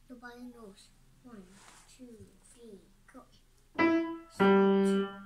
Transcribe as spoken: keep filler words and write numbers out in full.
Nobody knows. One, two, three, go. One, seven, two.